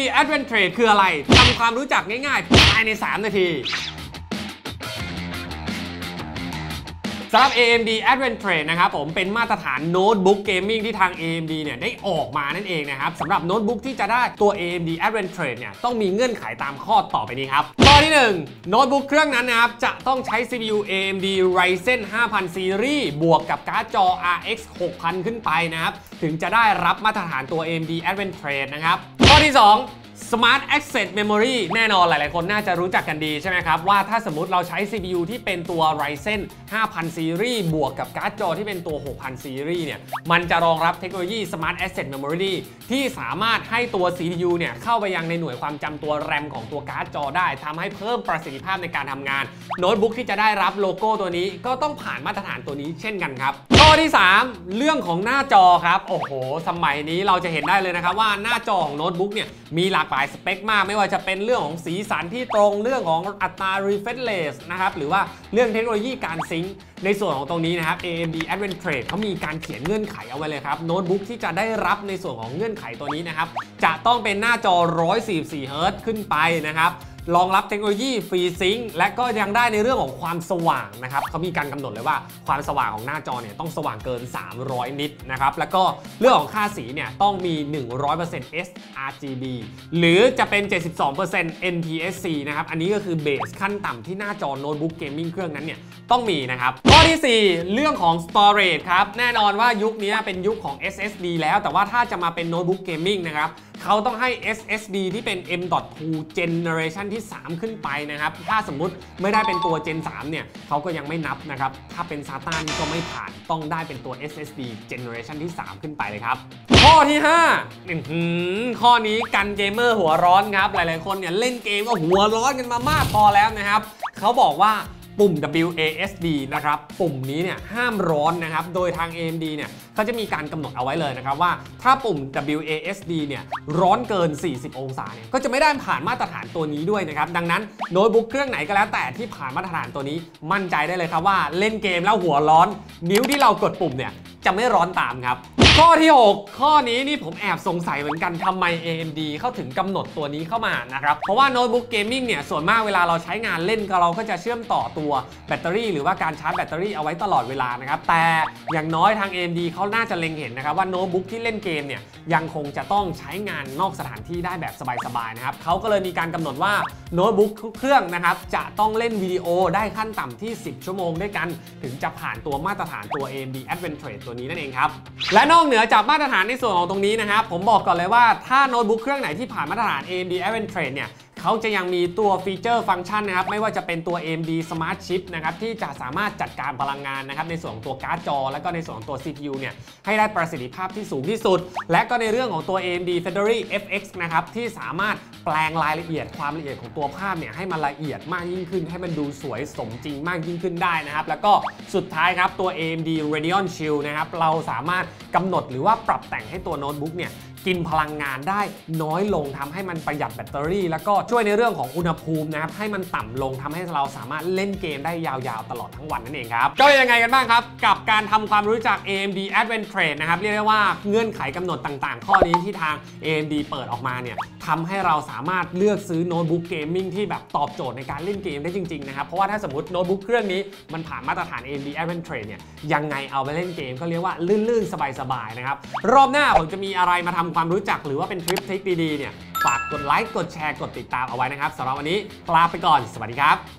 Advent Trade คืออะไรทำความรู้จักง่ายๆภายใน3 นาทีสำหรับ AMD Advent Trade นะครับผมเป็นมาตรฐานโน้ตบุ๊กเกมมิ่งที่ทาง AMD เนี่ยได้ออกมานั่นเองนะครับสำหรับโน้ตบุ๊กที่จะได้ตัว AMD Advent Trade เนี่ยต้องมีเงื่อนไขตามข้อต่อไปนี้ครับข้อที่1โน้ตบุ๊กเครื่องนั้นนะครับจะต้องใช้ CPU AMD Ryzen 5000 Series บวกกับการ์ดจอ RX 6000 ขึ้นไปนะครับถึงจะได้รับมาตรฐานตัว AMD Advent Trade นะครับข้อที่2Smart Access Memory แน่นอนหลายๆคนน่าจะรู้จักกันดีใช่ไหมครับว่าถ้าสมมติเราใช้ CPU ที่เป็นตัว Ryzen 5000 Series บวกกับการ์ดจอที่เป็นตัว 6000 Series เนี่ยมันจะรองรับเทคโนโลยี Smart Access Memory ที่สามารถให้ตัว CPU เนี่ยเข้าไปยังในหน่วยความจำตัว RAM ของตัวการ์ดจอได้ทำให้เพิ่มประสิทธิภาพในการทำงานโน้ตบุ๊กที่จะได้รับโลโก้ตัวนี้ก็ต้องผ่านมาตรฐานตัวนี้เช่นกันครับข้อที่3เรื่องของหน้าจอครับโอ้โหสมัยนี้เราจะเห็นได้เลยนะครับว่าหน้าจอของโน้ตบุ๊กเนี่ยมีหลากหลายสเปคมากไม่ว่าจะเป็นเรื่องของสีสันที่ตรงเรื่องของอัตรา refresh rate นะครับหรือว่าเรื่องเทคโนโลยีการซิงค์ในส่วนของตรงนี้นะครับ AMD Advent Trade เขามีการเขียนเงื่อนไขเอาไว้เลยครับโน้ตบุ๊กที่จะได้รับในส่วนของเงื่อนไขตัวนี้นะครับจะต้องเป็นหน้าจอ 144 Hz ขึ้นไปนะครับรองรับเทคโนโลยีฟรีซิงค์และก็ยังได้ในเรื่องของความสว่างนะครับเขามีการกำหนดเลยว่าความสว่างของหน้าจอเนี่ยต้องสว่างเกิน300 นิตนะครับแล้วก็เรื่องของค่าสีเนี่ยต้องมี 100% sRGB หรือจะเป็น 72% NTSC นะครับอันนี้ก็คือเบสขั้นต่ำที่หน้าจอโน้ตบุ๊กเกมมิ่งเครื่องนั้นเนี่ยต้องมีนะครับข้อที่4เรื่องของ storage ครับแน่นอนว่ายุคนี้เป็นยุคของ SSD แล้วแต่ว่าถ้าจะมาเป็นโน้ตบุ๊กเกมมิ่งนะครับเขาต้องให้ SSD ที่เป็น M.2 Generation ที่ 3 ขึ้นไปนะครับถ้าสมมุติไม่ได้เป็นตัว Gen 3 เนี่ยเขาก็ยังไม่นับนะครับถ้าเป็น SATA นี่ก็ไม่ผ่านต้องได้เป็นตัว SSD Generation ที่ 3 ขึ้นไปเลยครับข้อที่5ข้อนี้กันเกมเมอร์หัวร้อนครับหลายๆคนเนี่ยเล่นเกมก็หัวร้อนกันมามากพอแล้วนะครับเขาบอกว่าปุ่ม WASD นะครับปุ่มนี้เนี่ยห้ามร้อนนะครับโดยทาง AMD เนี่ยเขาจะมีการกำหนดเอาไว้เลยนะครับว่าถ้าปุ่ม WASD เนี่ยร้อนเกิน40 องศาเนี่ยก็จะไม่ได้ผ่านมาตรฐานตัวนี้ด้วยนะครับดังนั้นโน้ตบุ๊กเครื่องไหนก็แล้วแต่ที่ผ่านมาตรฐานตัวนี้มั่นใจได้เลยครับว่าเล่นเกมแล้วหัวร้อนนิ้วที่เรากดปุ่มเนี่ยจะไม่ร้อนตามครับข้อที่6ข้อนี้นี่ผมแอบสงสัยเหมือนกันทำไม AMD เขาถึงกำหนดตัวนี้เข้ามานะครับเพราะว่าโน้ตบุ๊กเกมมิ่งเนี่ยส่วนมากเวลาเราใช้งานเล่นเราก็จะเชื่อมต่อตัวแบตเตอรี่หรือว่าการชาร์จแบตเตอรี่เอาไว้ตลอดเวลานะครับแต่อย่างน้อยทาง AMD เขาน่าจะเล็งเห็นนะครับว่าโน้ตบุ๊กที่เล่นเกมเนี่ยยังคงจะต้องใช้งานนอกสถานที่ได้แบบสบายๆนะครับเขาก็เลยมีการกำหนดว่าโน้ตบุ๊กทุกเครื่องนะครับจะต้องเล่นวิดีโอได้ขั้นต่ำที่10 ชั่วโมงด้วยกันถึงจะผ่านตัวมาตรฐานตัว AMD Advent Trade ตัวนี้นั่นเองครับและนอกเหนือจากมาตรฐานในส่วนของตรงนี้นะครับผมบอกก่อนเลยว่าถ้าโน้ตบุ๊กเครื่องไหนที่ผ่านมาตรฐาน AMD Advent Trade เนี่ยเขาจะยังมีตัวฟีเจอร์ฟังก์ชันนะครับไม่ว่าจะเป็นตัว AMD Smart Chip นะครับที่จะสามารถจัดการพลังงานนะครับในส่วนของตัวการ์ดจอและก็ในส่วนของตัว CPU เนี่ยให้ได้ประสิทธิภาพที่สูงที่สุดและก็ในเรื่องของตัว AMD Foundry FX นะครับที่สามารถแปลงรายละเอียดความละเอียดของตัวภาพเนี่ยให้มันละเอียดมากยิ่งขึ้นให้มันดูสวยสมจริงมากยิ่งขึ้นได้นะครับแล้วก็สุดท้ายครับตัว AMD Radeon Shield นะครับเราสามารถกำหนดหรือว่าปรับแต่งให้ตัวโน้ตบุ๊กเนี่ยกินพลังงานได้น้อยลงทำให้มันประหยัดแบตเตอรี่แล้วก็ช่วยในเรื่องของอุณหภูมินะครับให้มันต่ำลงทำให้เราสามารถเล่นเกมได้ยาวๆตลอดทั้งวันนั่นเองครับก็ยังไงกันบ้างครับกับการทำความรู้จัก AMD Advent Trade นะครับเรียกได้ว่าเงื่อนไขกำหนดต่างๆข้อนี้ที่ทาง AMD เปิดออกมาเนี่ยทำให้เราสามารถเลือกซื้อโน้ตบุ๊กเกมมิ่งที่แบบตอบโจทย์ในการเล่นเกมได้จริงๆนะครับเพราะว่าถ้าสมมติโน้ตบุ๊กเครื่องนี้มันผ่านมาตรฐาน AMD Advent Trade เนี่ยยังไงเอาไปเล่นเกมก็เรียกว่าลื่นๆสบายๆนะครับรอบหน้าผมจะมีอะไรมาทำความรู้จักหรือว่าเป็นทริปทริคดีๆเนี่ยฝากกดไลค์กดแชร์กดติดตามเอาไว้นะครับสำหรับวันนี้ลาไปก่อนสวัสดีครับ